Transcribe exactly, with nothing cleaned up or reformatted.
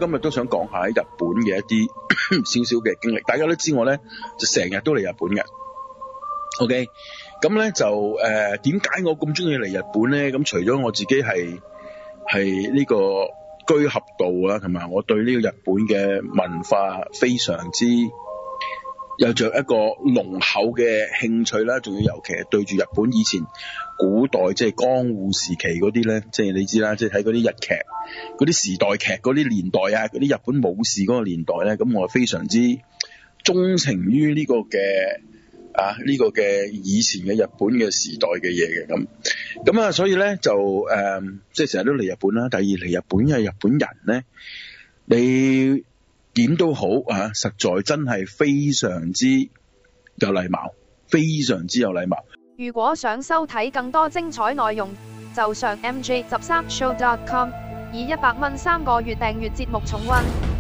今日都想講下喺日本嘅一啲少少嘅經歷。大家都知我咧就成日都嚟日本嘅。OK， 咁咧就誒點解我咁中意嚟日本咧？咁除咗我自己係係呢個居合道啊，同埋我對呢個日本嘅文化非常之有着一個濃厚嘅興趣啦，仲要尤其係對住日本以前古代即係江戶時期嗰啲咧，即係你知啦，即係睇嗰啲日劇、嗰啲時代劇、嗰啲年代啊，嗰啲日本武士嗰個年代咧，咁我係非常之鍾情於呢個嘅啊呢個嘅以前嘅日本嘅時代嘅嘢嘅咁，咁啊所以咧就誒即係成日都嚟日本啦。第二嚟日本係日本人咧，你點都好啊，實在真係非常之有禮貌，非常之有禮貌。 如果想收睇更多精彩內容，就上 M J 十三 show dot com 以一百蚊三個月訂閱節目重溫。